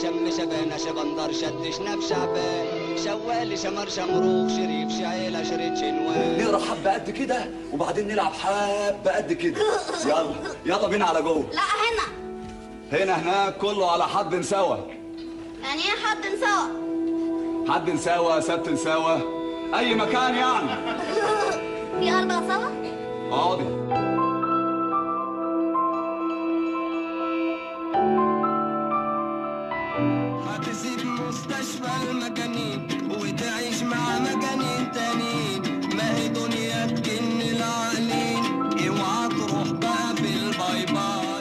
شم شبانة شبندر شد شنب شعبان شوالي شمر شمروخ شريف شعيلة شريط شنوان. نقرا حبة قد كده وبعدين نلعب حبة قد كده. يلا يلا بينا على جوه. لا هنا هناك كله على حد سوا. يعني ايه حد سوا؟ حد سوا ست سوا اي مكان يعني. في 4 سوا؟ اقعدي. هتسيب مستشفى المجانين وتعيش مع مجانين تانيين، ما هي دنيا تجن العقلين، اوعى تروح بقى في الباي باي.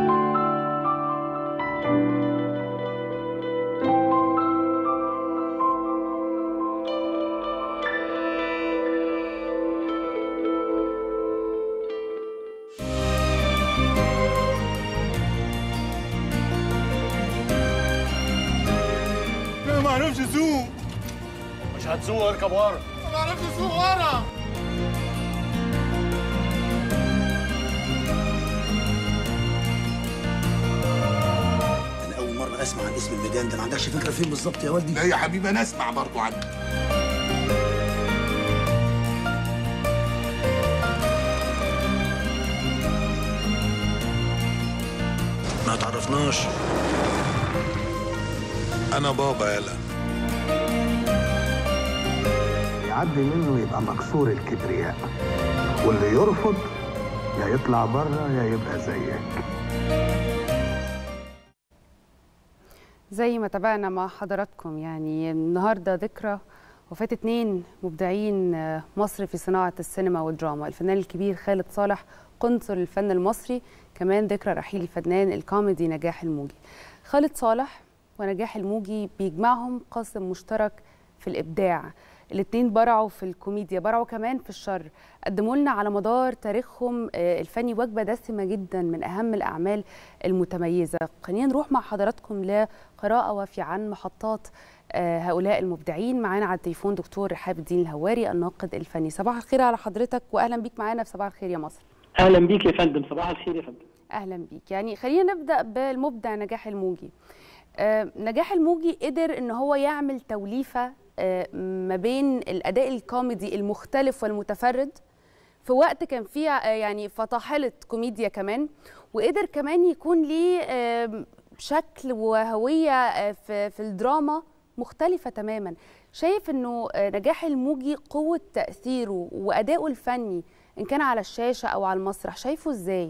ما اعرفش اسوق. مش هتسوق، اركب ورا. ما اعرفش اسوق ورا. انا اول مره اسمع عن اسم الميدان ده، ما عندكش فكره فين بالظبط يا والدي؟ لا يا حبيبي انا اسمع برضه عنه. ما تعرفناش. انا بابا يالا. يعدي منه يبقى مكسور الكبرياء، واللي يرفض يا يطلع بره يا يبقى زيك. زي ما تابعنا مع حضراتكم، يعني النهارده ذكرى وفاة 2 مبدعين مصر في صناعة السينما والدراما، الفنان الكبير خالد صالح قنصل الفن المصري، كمان ذكرى رحيل الفنان الكوميدي نجاح الموجي. خالد صالح ونجاح الموجي بيجمعهم قاسم مشترك في الإبداع، الاتنين برعوا في الكوميديا، برعوا كمان في الشر، قدموا لنا على مدار تاريخهم الفني وجبة دسمة جدا من أهم الأعمال المتميزة. خلينا نروح مع حضراتكم لقراءة وافية عن محطات هؤلاء المبدعين. معانا على التليفون دكتور رحاب الدين الهواري الناقد الفني. صباح الخير على حضرتك واهلا بيك معانا في صباح الخير يا مصر. اهلا بيك يا فندم. صباح الخير يا فندم. اهلا بيك. يعني خلينا نبدا بالمبدع نجاح الموجي. نجاح الموجي قدر ان هو يعمل توليفه ما بين الاداء الكوميدي المختلف والمتفرد في وقت كان فيه يعني فطاحله كوميديا كمان، وقدر كمان يكون ليه شكل وهويه في الدراما مختلفة تماما. شايف انه نجاح الموجي قوة تأثيره وأدائه الفني إن كان على الشاشة أو على المسرح، شايفه إزاي؟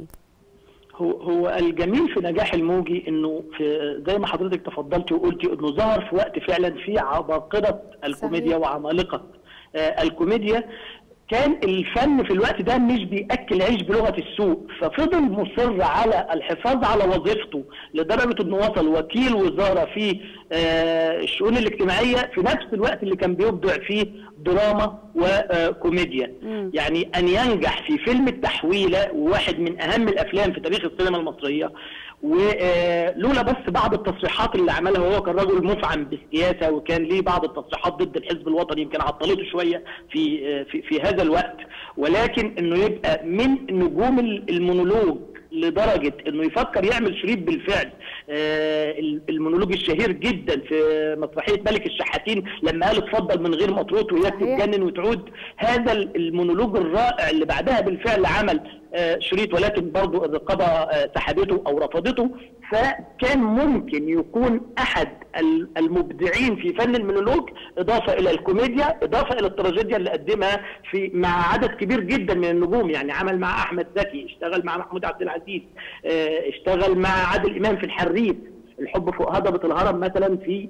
هو الجميل في نجاح الموجي انه في زي ما حضرتك تفضلتي وقلتي انه ظهر في وقت فعلا فيه عباقرة الكوميديا صحيح. وعمالقة الكوميديا. كان الفن في الوقت ده مش بيأكل عيش بلغة السوق، ففضل مصر على الحفاظ على وظيفته لدرجة انه وصل وكيل وزارة في الشؤون الاجتماعية في نفس الوقت اللي كان بيبدع فيه دراما وكوميديا. يعني ان ينجح في فيلم التحويلة، وواحد من اهم الافلام في تاريخ السينما المصرية، ولولا بس بعض التصريحات اللي عملها، وهو كان رجل مفعم بالسياسه وكان ليه بعض التصريحات ضد الحزب الوطني يمكن عطلته شويه في هذا الوقت، ولكن انه يبقى من نجوم المونولوج لدرجه انه يفكر يعمل شريط بالفعل. المونولوج الشهير جدا في مسرحيه ملك الشحاتين لما قال اتفضل من غير مطروط وياك تتجنن وتعود، هذا المونولوج الرائع اللي بعدها بالفعل عمل شريط، ولكن برضه الرقابه سحبته او رفضته. فكان ممكن يكون احد المبدعين في فن المونولوج، اضافه الى الكوميديا، اضافه الى التراجيديا اللي قدمها مع عدد كبير جدا من النجوم. يعني عمل مع احمد زكي، اشتغل مع محمود عبد العزيز، اشتغل مع عادل امام في الحريف، الحب فوق هضبة الهرم مثلا، في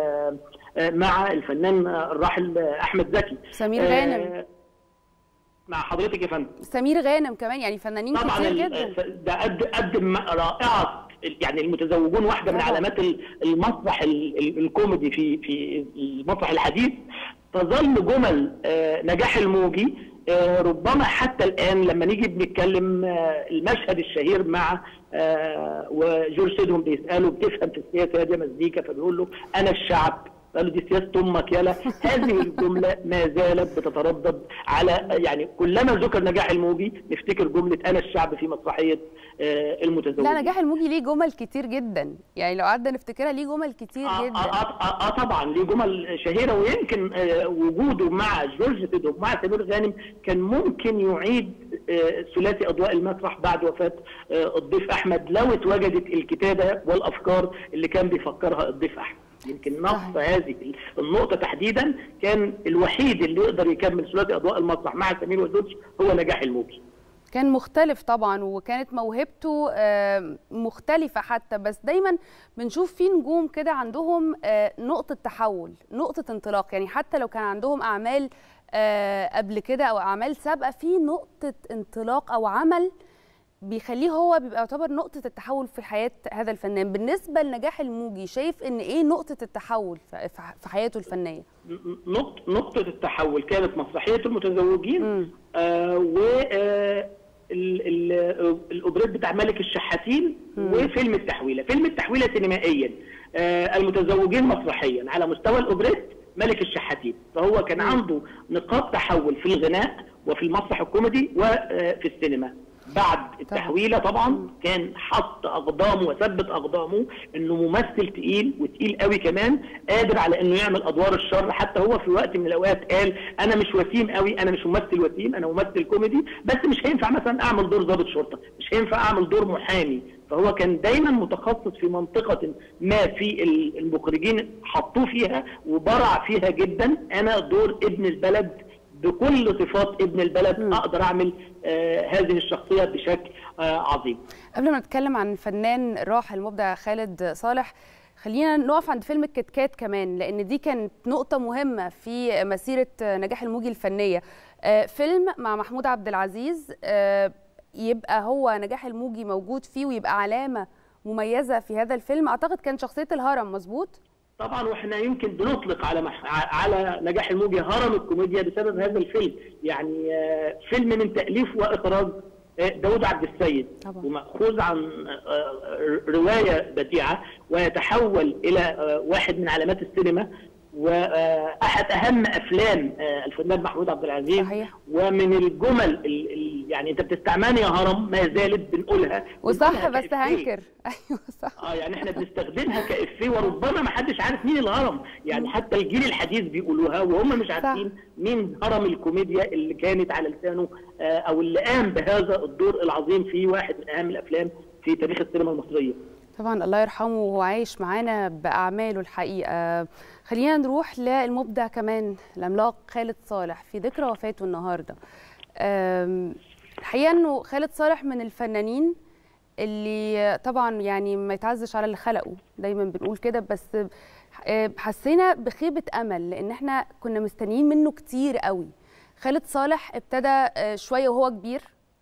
مع الفنان الراحل احمد زكي. سمير غانم مع حضرتك يا فندم. سمير غانم كمان، يعني فنانين كتير جدا. ده قدم رائعه، يعني المتزوجون واحده من علامات المسرح الكوميدي في المسرح الحديث. تظل جمل نجاح الموجي ربما حتى الان لما نيجي بنتكلم المشهد الشهير مع وجورج سيدهم بيساله بتفهم في السياسه يا مزيكا، فبيقول له انا الشعب قالوا دي سياسه امك يالا. هذه الجمله ما زالت بتتردد على يعني كلما ذكر نجاح الموجي نفتكر جمله انا الشعب في مسرحيه المتزوجين. لا نجاح الموجي ليه جمل كتير جدا، يعني لو قعدنا نفتكرها ليه جمل كتير جدا. طبعا ليه جمل شهيره، ويمكن وجوده مع جورج سيدو ومع سمير غانم كان ممكن يعيد ثلاثي اضواء المسرح بعد وفاه الضيف احمد لو اتوجدت الكتابه والافكار اللي كان بيفكرها الضيف احمد. يمكن نقص هذه النقطه تحديدا كان الوحيد اللي يقدر يكمل ثلاثي اضواء المسرح مع سمير وجورج هو نجاح الموجي. كان مختلف طبعا وكانت موهبته مختلفة حتى، بس دايما بنشوف في نجوم كده عندهم نقطة تحول، نقطة انطلاق، يعني حتى لو كان عندهم أعمال قبل كده أو أعمال سابقة في نقطة انطلاق أو عمل بيخليه هو بيبقى يعتبر نقطة التحول في حياة هذا الفنان. بالنسبة لنجاح الموجي شايف إن إيه نقطة التحول في حياته الفنية؟ نقطة التحول كانت مسرحية المتزوجين و الأوبريت بتاع ملك الشحاتين وفيلم التحويلة. فيلم التحويلة سينمائيا، المتزوجين مسرحيا، على مستوى الأوبريت ملك الشحاتين. فهو كان عنده نقاط تحول في الغناء وفي المسرح الكوميدي وفي السينما. بعد التحويله طبعا كان حط اقدامه وثبت اقدامه انه ممثل تقيل وتقيل قوي كمان، قادر على انه يعمل ادوار الشر. حتى هو في وقت من الاوقات قال انا مش وسيم قوي، انا مش ممثل وسيم، انا ممثل كوميدي، بس مش هينفع مثلا اعمل دور ضابط شرطه، مش هينفع اعمل دور محامي. فهو كان دايما متخصص في منطقه ما في المخرجين حطوه فيها وبرع فيها جدا. انا دور ابن البلد بكل صفات ابن البلد اقدر اعمل هذه الشخصيه بشكل عظيم. قبل ما نتكلم عن الفنان الراحل المبدع خالد صالح، خلينا نقف عند فيلم الكتكات كمان، لان دي كانت نقطه مهمه في مسيره نجاح الموجي الفنيه. فيلم مع محمود عبد العزيز يبقى هو نجاح الموجي موجود فيه ويبقى علامه مميزه في هذا الفيلم. اعتقد كان شخصيه الهرم، مظبوط؟ طبعا، واحنا يمكن بنطلق على نجاح الموجي هرم الكوميديا بسبب هذا الفيلم. يعني فيلم من تأليف وإخراج داود عبد السيد، ومأخوذ عن رواية بديعة، ويتحول إلى واحد من علامات السينما واحد اهم افلام الفنان محمود عبد العزيز. صحيح. ومن الجمل يعني انت بتستعملني يا هرم ما زالت بنقولها وصح، بس هنكر. ايوه صح. يعني احنا بنستخدمها كافيه، وربما ما حدش عارف مين الهرم. يعني حتى الجيل الحديث بيقولوها وهم مش عارفين مين هرم الكوميديا اللي كانت على لسانه او اللي قام بهذا الدور العظيم في واحد من اهم الافلام في تاريخ السينما المصريه. طبعا الله يرحمه وهو عايش معانا باعماله الحقيقه. خلينا نروح للمبدع كمان العملاق خالد صالح في ذكرى وفاته النهارده. الحقيقه انه خالد صالح من الفنانين اللي طبعا يعني ما يتعزش على اللي خلقه، دايما بنقول كده، بس حسينا بخيبه امل لان احنا كنا مستنيين منه كتير قوي. خالد صالح ابتدى شويه وهو كبير،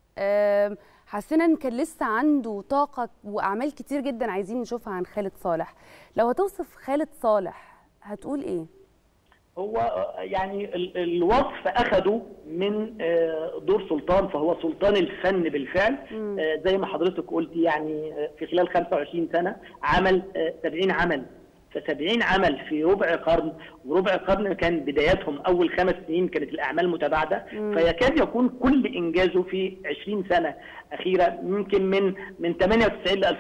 حسينا ان كان لسه عنده طاقه واعمال كتير جدا عايزين نشوفها عن خالد صالح. لو هتوصف خالد صالح هتقول ايه؟ هو يعني الوصف اخده من دور سلطان، فهو سلطان الفن بالفعل. زي ما حضرتك قلتي، يعني في خلال 25 سنه عمل 70 عمل، ف70 عمل في ربع قرن، وربع قرن كان بداياتهم اول 5 سنين كانت الاعمال متباعده، فيكاد يكون كل انجازه في 20 سنه اخيره، يمكن من 98 ل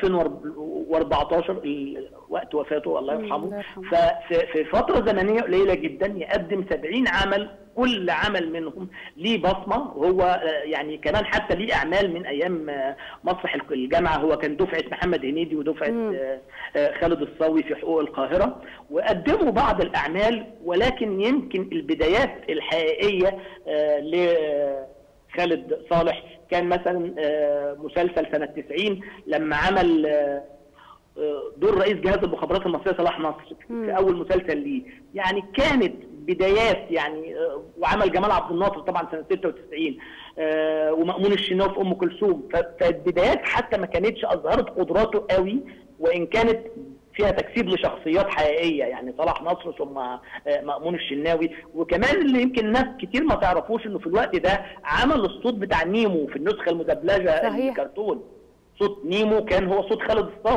2014 وقت وفاته الله يرحمه. ففي فتره زمنيه قليله جدا يقدم 70 عمل، كل عمل منهم ليه بصمه. هو يعني كمان حتى ليه اعمال من ايام مسرح الجامعه، هو كان دفعه محمد هنيدي ودفعه خالد الصاوي في حقوق القاهره، وقدموا بعض الاعمال. ولكن يمكن البدايات الحقيقيه لخالد صالح كان مثلا مسلسل سنه 90 لما عمل دور رئيس جهاز المخابرات المصريه صلاح نصر في اول مسلسل ليه. يعني كانت بدايات يعني، وعمل جمال عبد الناصر طبعا سنه 96 ومأمون الشناوي في ام كلثوم. فالبدايات حتى ما كانتش اظهرت قدراته قوي، وان كانت فيها تجسيد لشخصيات حقيقيه، يعني صلاح نصر ثم مأمون الشناوي. وكمان اللي يمكن ناس كتير ما تعرفوش انه في الوقت ده عمل الصوت بتاع نيمو في النسخه المدبلجه الكرتون. صوت نيمو كان هو صوت خالد الصاوي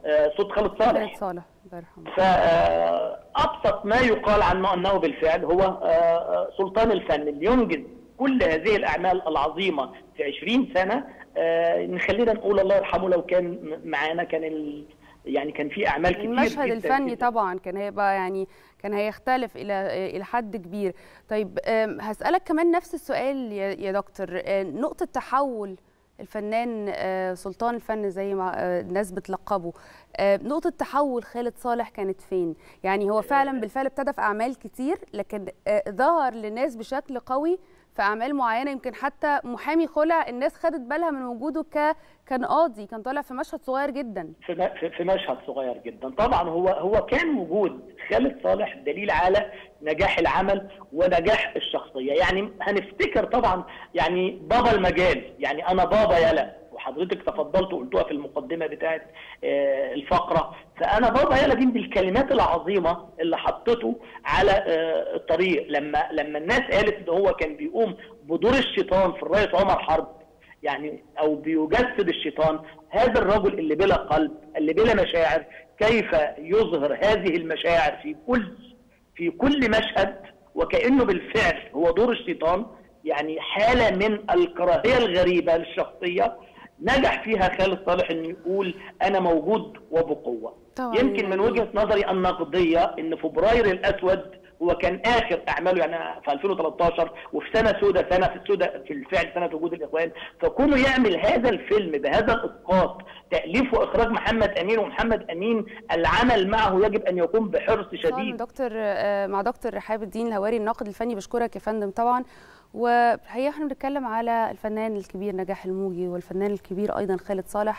صوت خالد صالح. الله يرحمه. فابسط ما يقال عنه انه بالفعل هو سلطان الفن اللي ينجز كل هذه الاعمال العظيمه في 20 سنه. نخلينا نقول الله يرحمه لو كان معانا يعني كان في اعمال كتير. المشهد الفني طبعا كان هيبقى يعني كان هيختلف الى حد كبير. طيب هسألك كمان نفس السؤال يا دكتور، نقطة تحول الفنان سلطان الفن زي ما الناس بتلقبه، نقطة تحول خالد صالح كانت فين؟ يعني هو فعلا بالفعل ابتدى في أعمال كتير، لكن ظهر للناس بشكل قوي في أعمال معينة، يمكن حتى محامي خلع الناس خدت بالها من وجوده كان قاضي، كان طالع في مشهد صغير جدا. في مشهد صغير جدا. طبعا هو كان وجود خالد صالح دليل على نجاح العمل ونجاح الشخصية. يعني هنفتكر طبعا يعني بابا المجال، يعني أنا بابا يلا، وحضرتك تفضلت وقلتوها في المقدمة بتاعت الفقرة. فأنا بابا يلا دي من الكلمات العظيمة اللي حطته على الطريق لما الناس قالت إن هو كان بيقوم بدور الشيطان في الرئيس عمر حرب، يعني أو بيجسد الشيطان. هذا الرجل اللي بلا قلب، اللي بلا مشاعر، كيف يظهر هذه المشاعر في كل مشهد، وكأنه بالفعل هو دور الشيطان. يعني حالة من الكراهية الغريبة للشخصية نجح فيها خالد صالح انه يقول انا موجود وبقوه. يمكن من وجهه نظري النقديه ان فبراير الاسود هو كان اخر اعماله، يعني في 2013 وفي سنه سوداء في الفعل سنه وجود الاخوان. فكونه يعمل هذا الفيلم بهذا الاسقاط، تاليف واخراج محمد امين، ومحمد امين العمل معه يجب ان يكون بحرص شديد. مع دكتور رحاب الدين الهواري الناقد الفني، بشكرك يا فندم طبعا. والحقيقه احنا بنتكلم على الفنان الكبير نجاح الموجي والفنان الكبير ايضا خالد صالح.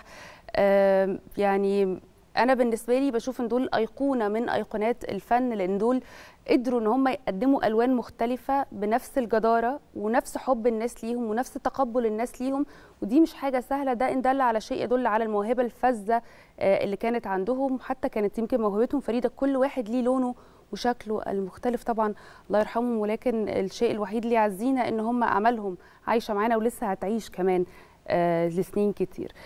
يعني انا بالنسبه لي بشوف ان دول ايقونه من ايقونات الفن، لان دول قدروا ان هم يقدموا الوان مختلفه بنفس الجداره ونفس حب الناس ليهم ونفس تقبل الناس ليهم، ودي مش حاجه سهله. ده ان دل على شيء يدل على الموهبه الفذه اللي كانت عندهم، حتى كانت يمكن موهبتهم فريده، كل واحد ليه لونه وشكله المختلف طبعا الله يرحمهم. ولكن الشيء الوحيد اللي يعزينا ان هم اعمالهم عايشه معانا ولسه هتعيش كمان لسنين كتير.